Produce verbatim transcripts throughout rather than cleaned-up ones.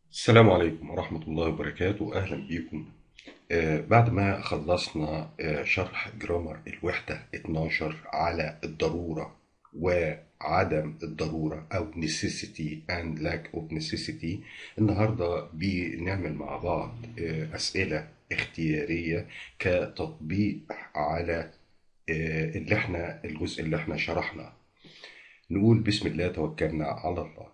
السلام عليكم ورحمة الله وبركاته، أهلا بيكم. آه بعد ما خلصنا آه شرح جرامر الوحدة اتناشر على الضرورة وعدم الضرورة أو necessity and lack of necessity. النهاردة بنعمل مع بعض آه أسئلة اختيارية كتطبيق على آه اللي احنا الجزء اللي احنا شرحناه. نقول بسم الله توكلنا على الله.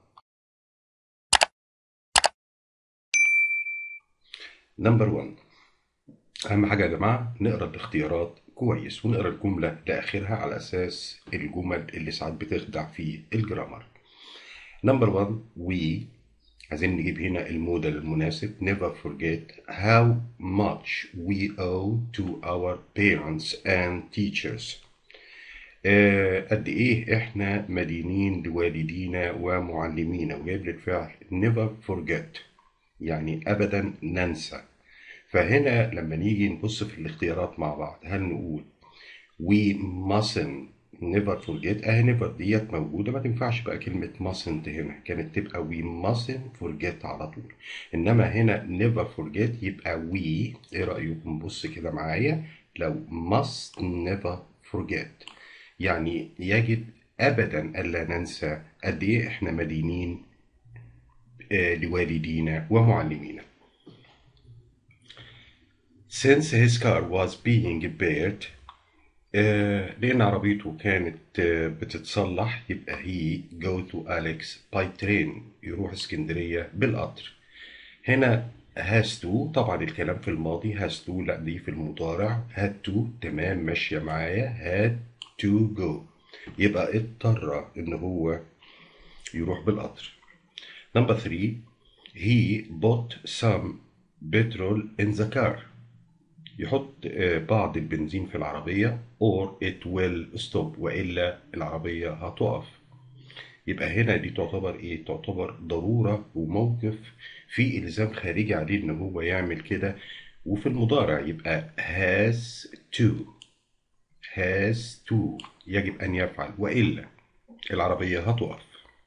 نمبر واحد، أهم حاجة يا جماعة نقرأ الاختيارات كويس ونقرأ الجملة لآخرها على أساس الجمل اللي ساعات بتخدع في الجرامر. نمبر واحد، we عايزين نجيب هنا الموديل المناسب. never forget how much we owe to our parents and teachers. آه قد إيه إحنا مدينين لوالدينا ومعلمينا، وجايب للفعل never forget يعني أبدا ننسى. فهنا لما نيجي نبص في الاختيارات مع بعض، هل نقول we mustn't never forget؟ اهي never ديت موجودة، ما تنفعش بقى كلمة mustn't، هنا كانت تبقى we mustn't forget على طول. انما هنا never forget يبقى we. ايه رأيكم؟ بص كده معايا، لو must never forget يعني يجب ابدا الا ننسى قد ايه احنا مدينين آه لوالدينا ومعلمينا. Since his car was being repaired، آه لأن عربيته كانت آه بتتصلح، يبقى he go to Alex by train، يروح اسكندرية بالقطر. هنا has to، طبعا الكلام في الماضي، has to لا دي في المضارع، had to تمام ماشية معايا، had to go يبقى اضطر ان هو يروح بالقطر. نمبر ثلاثة، he bought some petrol in the car، يحط آه، بعض البنزين في العربية or it will stop، وإلا العربية هتقف. يبقى هنا دي تعتبر إيه؟ تعتبر ضرورة وموقف في إلزام خارجي عليه إن هو يعمل كده، وفي المضارع يبقى has to. has to يجب أن يفعل، وإلا العربية هتقف.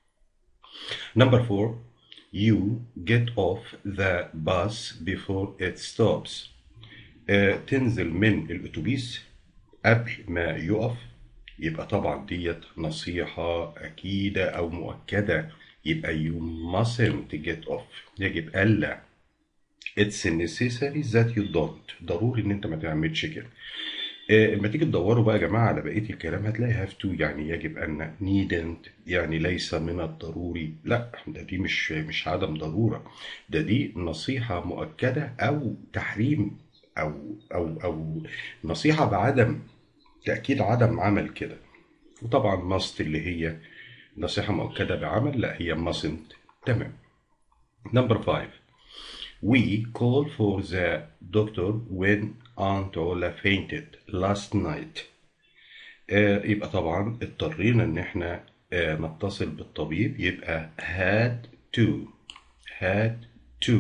Number four، you get off the bus before it stops. آه، تنزل من الأتوبيس قبل ما يقف، يبقى طبعا ديت نصيحة أكيدة أو مؤكدة، يبقى you mustn't get off، يجب ألا. it's necessary that you don't، ضروري إن أنت ما تعملش كده. آه، لما تيجي تدوروا بقى يا جماعة على بقية الكلام هتلاقي have to يعني يجب أن، needn't يعني ليس من الضروري، لا ده دي مش مش عدم ضرورة، ده دي نصيحة مؤكدة أو تحريم، أو أو أو نصيحة بعدم تأكيد عدم عمل كده. وطبعا must اللي هي نصيحة مؤكدة بعمل، لا هي mustn't. تمام. نمبر خمسة، we called for the doctor when Aunt Ola fainted last night. آه يبقى طبعا اضطرينا ان احنا آه نتصل بالطبيب، يبقى had to. had to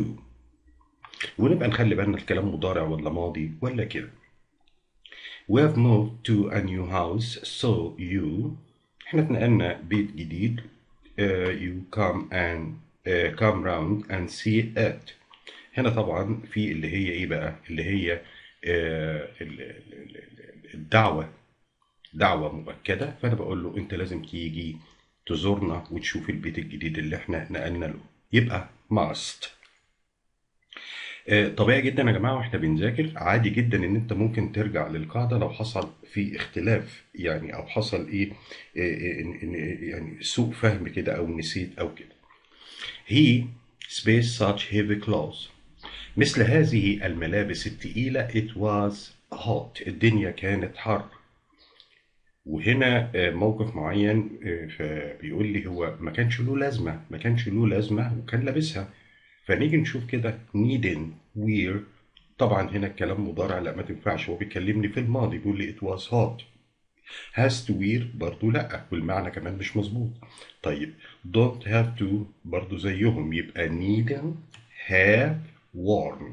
ونبقى نخلي بالنا الكلام مضارع ولا ماضي ولا كده. We have moved to a new house so you، احنا اتنقلنا بيت جديد. uh, you come and uh, come round and see it. هنا طبعا في اللي هي ايه بقى، اللي هي uh, ال- ال- ال- الدعوة، دعوة مؤكدة، فانا بقول له انت لازم تيجي تزورنا وتشوف البيت الجديد اللي احنا نقلنا له، يبقى must. آه، طبيعي جدا يا جماعة واحنا بنذاكر، عادي جدا ان انت ممكن ترجع للقاعدة لو حصل في اختلاف يعني، او حصل ايه، آه، آه، إن- إن- يعني سوء فهم كده او نسيت او كده. he space such heavy clothes، مثل هذه الملابس الثقيلة. it was hot، الدنيا كانت حر. وهنا آه، موقف معين، آه، فبيقول لي هو ما كانش له لازمة، ما كانش له لازمة وكان لابسها. فنيجي نشوف كده needn't wear، طبعا هنا الكلام مضارع، لا ما تنفعش، هو بيكلمني في الماضي بيقول لي it was hot. has to wear برضو لا، والمعنى كمان مش مظبوط. طيب don't have to برضو زيهم، يبقى needn't have worn.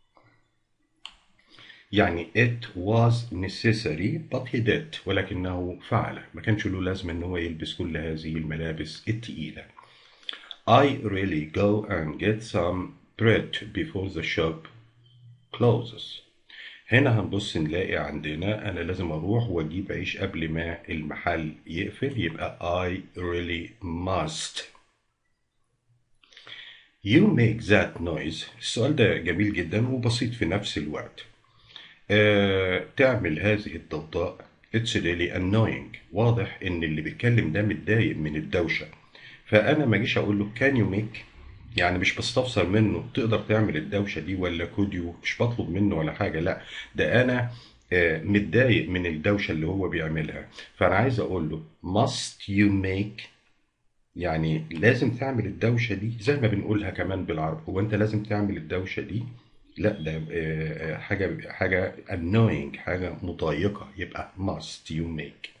يعني it was necessary but he did، ولكنه فعل، ما كانش له لازمة ان هو يلبس كل هذه الملابس التقيلة. I really go and get some bread before the shop closes. هنا هنبص نلاقي عندنا أنا لازم أروح وأجيب عيش قبل ما المحل يقفل، يبقى I really must. You make that noise. السؤال ده جميل جدا وبسيط في نفس الوقت. آه، تعمل هذه الضوضاء. It's really annoying. واضح إن اللي بيتكلم ده متضايق من الدوشة، فأنا ما أجيش أقول له can you make، يعني مش بستفسر منه تقدر تعمل الدوشة دي ولا could you، مش بطلب منه ولا حاجة، لا ده أنا آه، متضايق من الدوشة اللي هو بيعملها، فأنا عايز أقول له must you make، يعني لازم تعمل الدوشة دي زي ما بنقولها كمان بالعربي، هو أنت لازم تعمل الدوشة دي؟ لا ده آه، آه، حاجة حاجة annoying، حاجة مضايقة، يبقى must you make.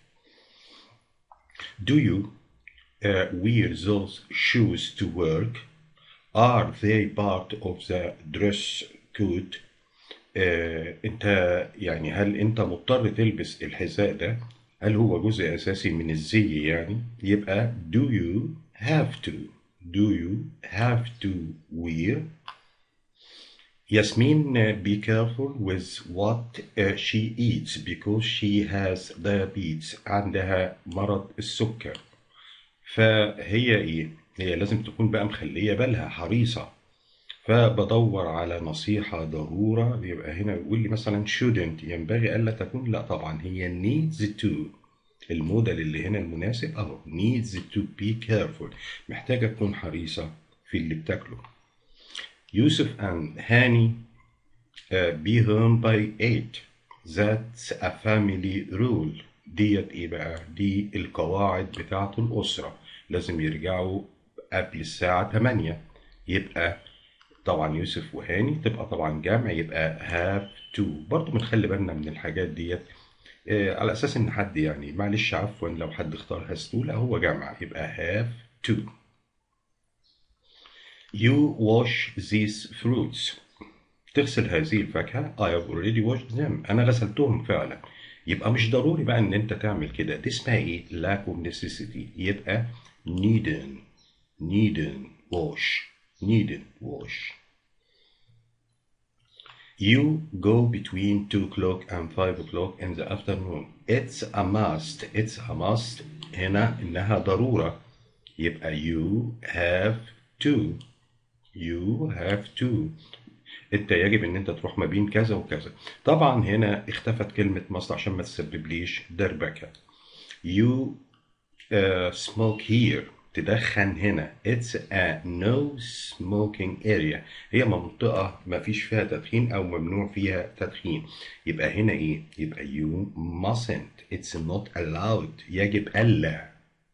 Do you uh, wear those shoes to work? Are they part of the dress code? آه، أنت يعني هل أنت مضطر تلبس الحذاء ده؟ هل هو جزء أساسي من الزي يعني؟ يبقى do you have to do you have to wear. Yasmin, uh, be careful with what uh, she eats because she has diabetes. عندها مرض السكر. فهي إيه؟ هي لازم تكون بقى مخلية بالها، حريصة. فبدور على نصيحة ضرورة، يبقى هنا يقول لي مثلا shouldn't، ينبغي ألا تكون، لا طبعا هي needs to. الموديل اللي هنا المناسب أهو needs to be careful، محتاجة تكون حريصة في اللي بتاكله. يوسف and هاني uh, be home by eight. That's a family rule. ديت ايه بقى؟ دي القواعد بتاعة الأسرة، لازم يرجعوا قبل الساعة تمانية. يبقى طبعا يوسف وهاني تبقى طبعا جمع، يبقى have to. برضو بنخلي بالنا من الحاجات ديت آه على أساس إن حد يعني معلش عفوا لو حد اختار has to، لا هو جمع يبقى have to. You wash these fruits. تغسل هذه الفاكهة. I have already washed them. أنا غسلتهم فعلا. يبقى مش ضروري بقى إن أنت تعمل كده، دي اسمها إيه؟ lack of necessity. يبقى needn't needn't wash needn't wash. You go between two o'clock and five o'clock in the afternoon. It's a must. It's a must هنا إنها ضرورة. يبقى you have to. You have to. انت يجب ان انت تروح ما بين كذا وكذا. طبعا هنا اختفت كلمة must عشان ما تسببليش دربكة. You uh, smoke here. تدخن هنا. It's a no smoking area. هي منطقة ما فيش فيها تدخين او ممنوع فيها تدخين. يبقى هنا ايه؟ يبقى you mustn't. It's not allowed. يجب ألا.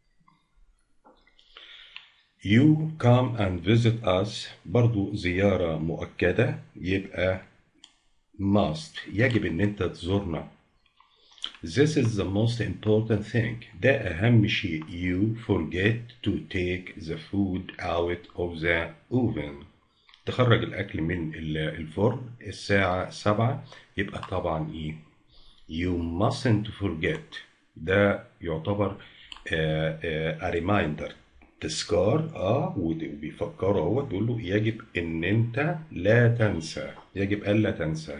You come and visit us. برضو زيارة مؤكدة، يبقى must. يجب ان انت تزورنا. This is the most important thing. ده اهم شيء. You forget to take the food out of the oven. تخرج الاكل من الفرن الساعة سبعة. يبقى طبعا ايه؟ You mustn't forget. ده يعتبر آه آه a reminder، تذكار اه وبيفكروا اهو، بيقول له يجب ان انت لا تنسى، يجب الا تنسى.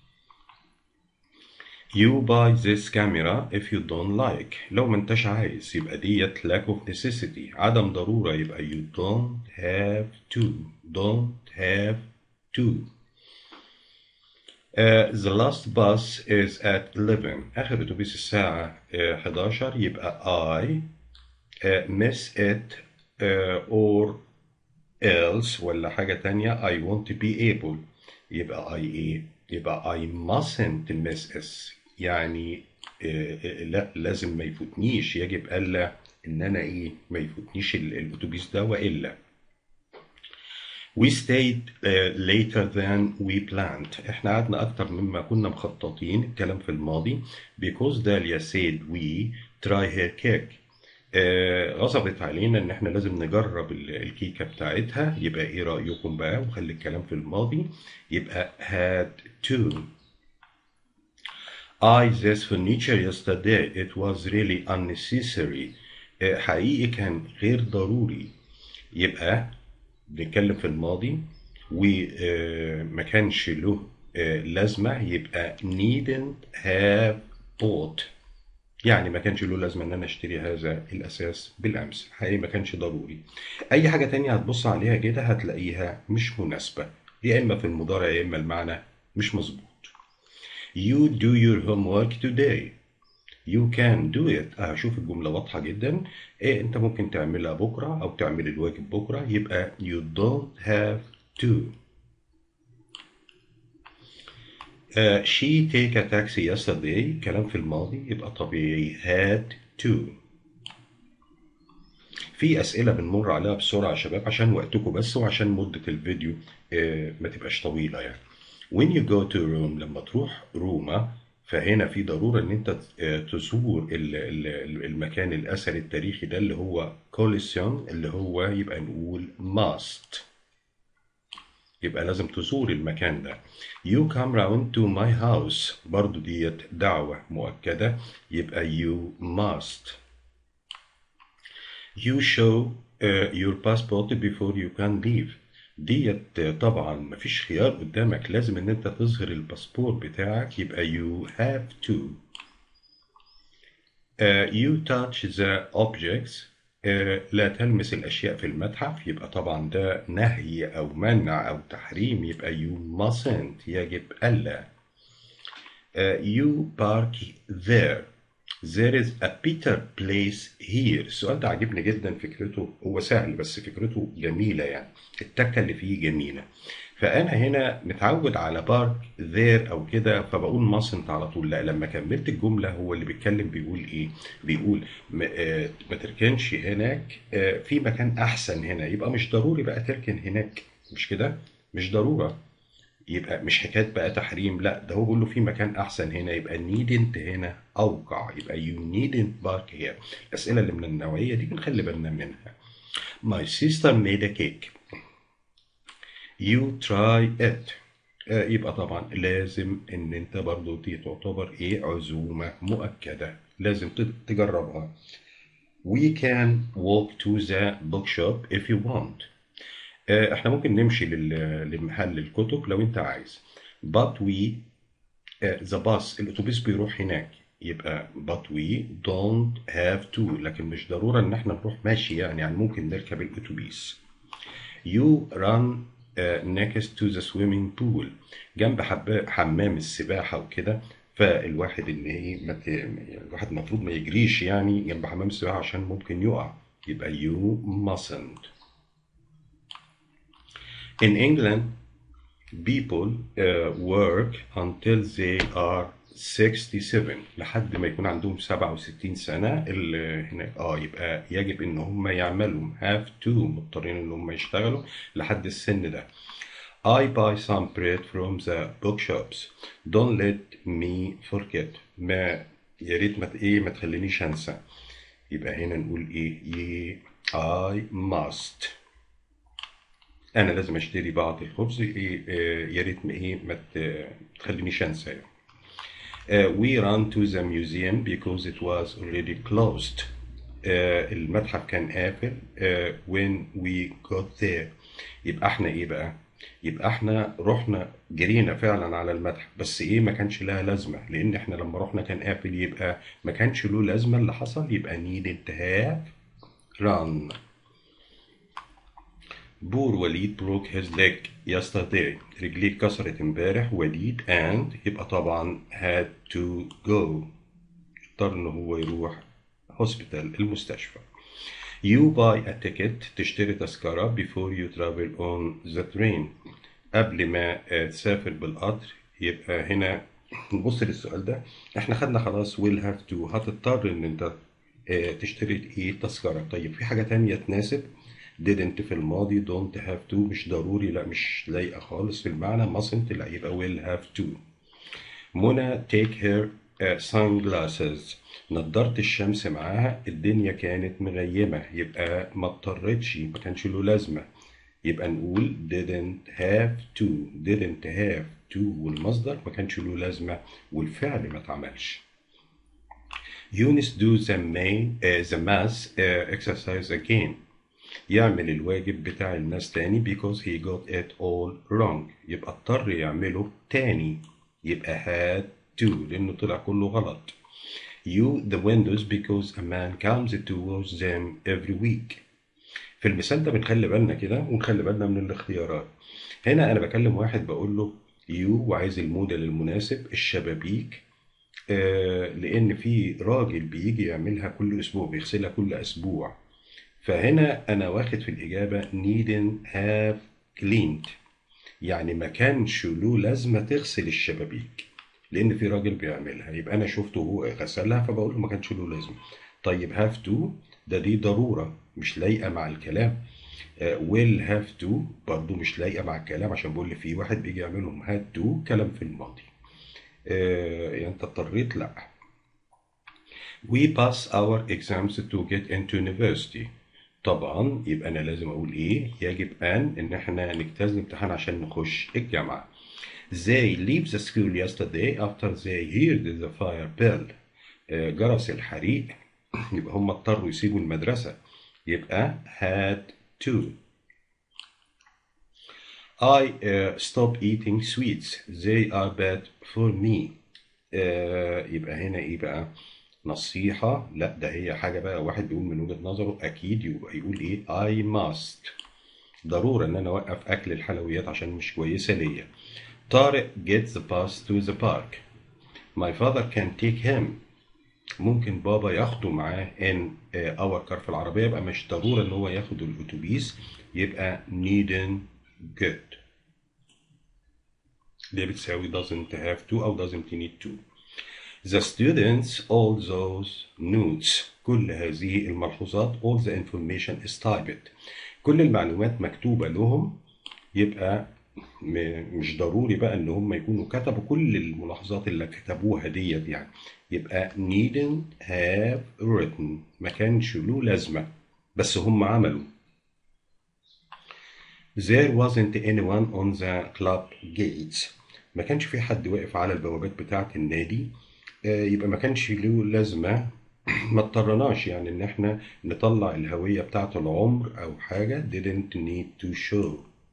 You buy this camera if you don't like. لو ما انتش عايز يبقى ديت lack of necessity، عدم ضرورة، يبقى you don't have to. don't have to. Uh, the last bus is at eleven. آخر أتوبيس الساعة uh, حداشر. يبقى I uh, miss it uh, or else ولا حاجة تانية I won't be able. يبقى I إيه؟ يبقى I mustn't miss it. يعني آه لا لازم ما يفوتنيش، يجب ألا إن أنا إيه؟ ما يفوتنيش الأتوبيس ده وإلا. We stayed uh, later than we planned. إحنا قعدنا أكتر مما كنا مخططين. الكلام في الماضي. Because Dahlia said we try her cake. آه غصبت علينا ان احنا لازم نجرب الكيكة بتاعتها. يبقى ايه رأيكم بقى؟ وخلي الكلام في الماضي. يبقى had to. I this furniture yesterday. It was really unnecessary. آه حقيقي كان غير ضروري. يبقى بنتكلم في الماضي وما كانش له آه، لازمة، يبقى needn't have bought. يعني ما كانش له لازمة ان انا اشتري هذا الاساس بالامس، حقيقي ما كانش ضروري. اي حاجة تانية هتبص عليها كده هتلاقيها مش مناسبة، يا اما في المضارع يا اما المعنى مش مظبوط. You do your homework today. You can do it. هشوف الجملة واضحة جدا. إيه انت ممكن تعملها بكرة او تعمل الواجب بكرة، يبقى you don't have to. Uh, she take a taxi yesterday. كلام في الماضي يبقى طبيعي had to. في أسئلة بنمر عليها بسرعة يا شباب عشان وقتكم بس وعشان مدة الفيديو آه، ما تبقاش طويلة يعني. When you go to Rome، لما تروح روما، فهنا في ضرورة إن أنت آه، تزور ال- ال- المكان الأثري التاريخي ده اللي هو كوليسيون، اللي هو يبقى نقول must. يبقى لازم تزور المكان ده. You come round to my house، برضو ديت دعوة مؤكدة، يبقى you must. You show uh, your passport before you can leave. ديت طبعا مفيش خيار قدامك، لازم ان انت تظهر الباسبور بتاعك، يبقى you have to. Uh, you touch the objects. uh, لا تلمس الأشياء في المتحف، يبقى طبعا ده نهي أو منع أو تحريم، يبقى you mustn't، يجب ألا. Uh, you park there. There is a better place here. السؤال ده عجبني جدا، فكرته هو سهل بس فكرته جميلة يعني، التكة اللي فيه جميلة. فأنا هنا متعود على بارك there أو كده فبقول mustn't على طول. لا، لما كملت الجملة هو اللي بيتكلم بيقول إيه؟ بيقول ما, آه ما تركنش هناك، آه في مكان أحسن هنا، يبقى مش ضروري بقى تركن هناك، مش كده؟ مش ضرورة. يبقى مش حكاية بقى تحريم، لا ده هو بيقول له في مكان أحسن هنا، يبقى needn't هنا أوقع، يبقى you needn't park here. الأسئلة اللي من النوعية دي بنخلي بالنا منها. My sister made a cake. You try it. آه، يبقى طبعا لازم إن أنت برضو دي تعتبر إيه؟ عزومة مؤكدة، لازم ت- تجربها. We can walk to the bookshop if you want. آه، احنا ممكن نمشي لل- لمحل الكتب لو انت عايز. but we ذا باص، الاتوبيس بيروح هناك، يبقى but we don't have to، لكن مش ضرورة ان احنا نروح ماشي يعني، يعني ممكن نركب الاتوبيس. you run uh, next to the swimming pool. جنب حب- حمام السباحة وكده، فالواحد ان ايه مت... الواحد المفروض ما يجريش يعني جنب حمام السباحة عشان ممكن يقع، يبقى you mustn't. In England people uh, work until they are sixty-seven، لحد ما يكون عندهم سبعة وستين سنة. ال- هناك اه يبقى يجب ان هم يعملوا have to، مضطرين ان هم يشتغلوا لحد السن ده. I buy some bread from the bookshops. Don't let me forget. ما يا ريت ما ت- ايه ما تخلينيش انسى. يبقى هنا نقول ايه؟ ي- I must. انا لازم اشتري بعض الخبز، ايه آه، يا ريت ما ايه ما ت- تخلينيش انسى يعني. آه، we ran to the museum because it was already closed. آه، المتحف كان قافل آه، when we got there. يبقى احنا ايه بقى؟ يبقى احنا رحنا جرينا فعلا على المتحف، بس ايه ما كانش لها لازمة، لان احنا لما رحنا كان قافل، يبقى ما كانش له لازمة اللي حصل، يبقى needed to have run. Poor وليد broke his leg yesterday. رجليه اتكسرت امبارح وليد، and يبقى طبعا had to go، اضطر ان هو يروح hospital، المستشفى. You buy a ticket، تشتري تذكرة before you travel on the train، قبل ما آه، تسافر بالقطر. يبقى هنا نبص للسؤال ده، احنا خدنا خلاص will have to، هتضطر ان انت آه، تشتري ايه؟ تذكرة. طيب في حاجة تانية تناسب didn't في الماضي، don't have to مش ضروري، لا مش لايقة خالص في المعنى، mustn't لا، يبقى will have to. منى take her uh, sunglasses. نضارة الشمس معاها، الدنيا كانت مغيمة، يبقى ما اضطرتش، ما كانش له لازمة، يبقى نقول didn't have to. didn't have to والمصدر ما كانش له لازمة والفعل ما اتعملش. Eunice do the main uh, the math uh, exercise again. يعمل الواجب بتاع الناس تاني because he got it all wrong، يبقى اضطر يعمله تاني، يبقى had to لأنه طلع كله غلط. You the windows because a man comes to wash them every week. في المثال ده بنخلي بالنا كده ونخلي بالنا من الاختيارات. هنا أنا بكلم واحد بقول له you وعايز الموديل المناسب الشبابيك، آه لأن في راجل بيجي يعملها كل أسبوع، بيغسلها كل أسبوع. فهنا أنا واخد في الإجابة needn't have cleaned، يعني ما كانش له لازمة تغسل الشبابيك لأن في راجل بيعملها، يبقى أنا شفته هو غسلها فبقول له ما كانش له لازمة. طيب have to ده دي ضرورة مش لايقة مع الكلام. آه will have to برضو مش لايقة مع الكلام عشان بقول لي في واحد بيجي يعملهم had to كلام في الماضي. آه يعني أنت اضطريت لأ. We pass our exams to get into university. طبعا يبقى انا لازم اقول ايه، يجب ان ان احنا نجتاز الامتحان عشان نخش الجامعه. They leave the school yesterday after they heard the fire bell. آه، جرس الحريق. يبقى هم اضطروا يسيبوا المدرسه، يبقى had to. I uh, stop eating sweets. They are bad for me. آه، يبقى هنا ايه بقى؟ نصيحة؟ لا ده هي حاجة بقى واحد بيقول من وجهة نظره أكيد، يبقى يقول إيه I must. ضرورة إن أنا أوقف أكل الحلويات عشان مش كويسة ليا. طارق gets the bus to the park. My father can take him. ممكن بابا ياخده معاه in uh, our car في العربية، يبقى مش ضرورة إن هو ياخد الأتوبيس، يبقى needn't get. دي بتساوي doesn't have to أو doesn't need to. The students all those notes. كل هذه الملحوظات all the information is typed. كل المعلومات مكتوبة لهم، يبقى مش ضروري بقى ان هم يكونوا كتبوا كل الملاحظات اللي كتبوها ديت يعني، يبقى needn't have written ما كانش له لازمة بس هم عملوا. There wasn't anyone on the club gates. ما كانش في حد واقف على البوابات بتاعة النادي، يبقى ما كانش له لازمة. ما اضطرناش يعني ان احنا نطلع الهوية بتاعة العمر او حاجة didn't need to show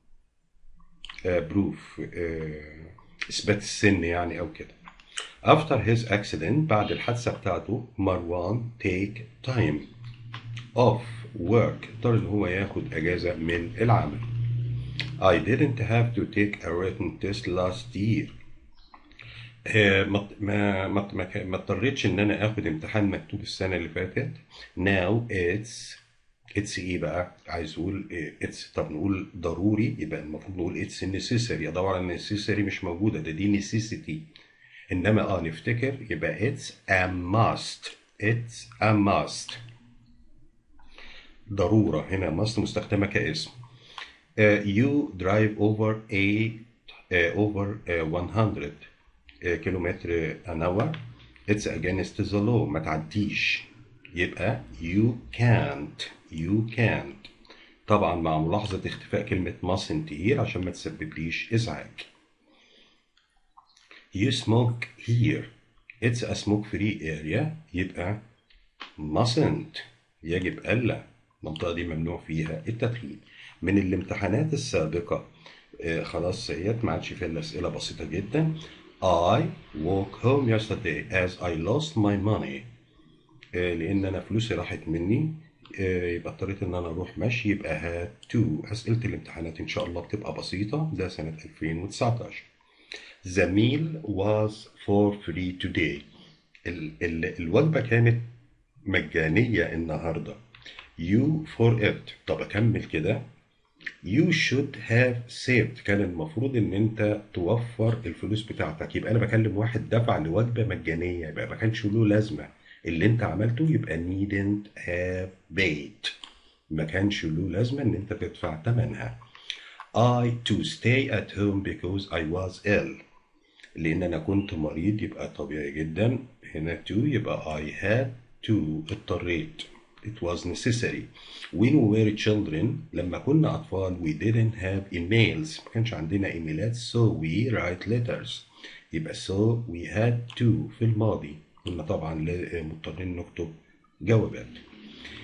proof اثبات السن يعني او كده. after his accident بعد الحادثة بتاعته مروان take time off work اضطر ان هو ياخد اجازة من العمل. I didn't have to take a written test last year. ما ما ما ما اضطريتش ان انا اخد امتحان مكتوب السنه اللي فاتت. now it's it's ايه بقى؟ عايز اقول it's، طب نقول ضروري يبقى المفروض نقول it's necessary. ادور على necessary مش موجوده، ده دي necessity. انما اه نفتكر يبقى it's a must. it's a must ضروره. هنا must مستخدمه كاسم. uh, you drive over a uh, over uh, one hundred كيلومتر an hour. it's against the law ما تعديش، يبقى you can't. you can't طبعا مع ملاحظة اختفاء كلمة mustn't here عشان ما تسببليش إزعاج. you smoke here. it's a smoke free area، يبقى mustn't يجب ألا، المنطقة دي ممنوع فيها التدخين. من الامتحانات السابقة آه خلاص هيت ما عادش فيها الأسئلة بسيطة جدا. I walk home yesterday as I lost my money. آه لأن أنا فلوسي راحت مني، آه يبقى اضطريت إن أنا أروح مشي، يبقى had to. أسئلة الامتحانات إن شاء الله بتبقى بسيطة، ده سنة ألفين وتسعتاشر. The meal was for free today. ال ال الوجبة كانت مجانية النهاردة. You for it. طب أكمل كده. You should have saved. كان المفروض ان انت توفر الفلوس بتاعتك، يبقى انا بكلم واحد دفع لوجبة مجانية، يبقى ما كانش له لازمة اللي انت عملته، يبقى needn't have paid ما كانش له لازمة ان انت تدفع ثمنها. I to stay at home because I was ill. لان انا كنت مريض، يبقى طبيعي جدا هنا to يبقى I had to اضطريت. It was necessary. When we were children لما كنا أطفال we didn't have emails ما كانش عندنا إيميلات so we write letters. يبقى so we had to في الماضي كنا طبعا مضطرين نكتب جوابات.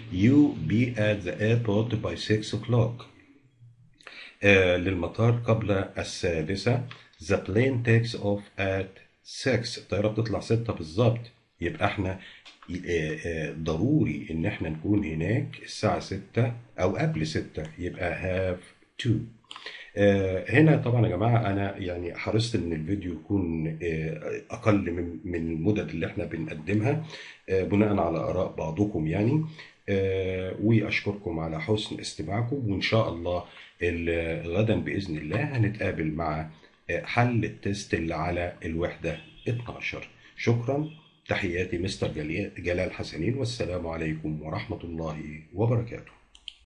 You be at the airport by six o'clock. آه للمطار قبل السادسة. The plane takes off at six. الطيارة بتطلع ستة بالظبط. يبقى احنا آه آه ضروري ان احنا نكون هناك الساعة ستة او قبل ستة، يبقى have to. آه هنا طبعا يا جماعة انا يعني حرصت ان الفيديو يكون آه اقل من من المدد اللي احنا بنقدمها آه بناء على اراء بعضكم يعني. آه واشكركم على حسن استماعكم، وان شاء الله ال- غدا باذن الله هنتقابل مع آه حل التست اللي على الوحدة اتناشر. شكرا. تحياتي مستر جلال جلال حسنين، والسلام عليكم ورحمة الله وبركاته.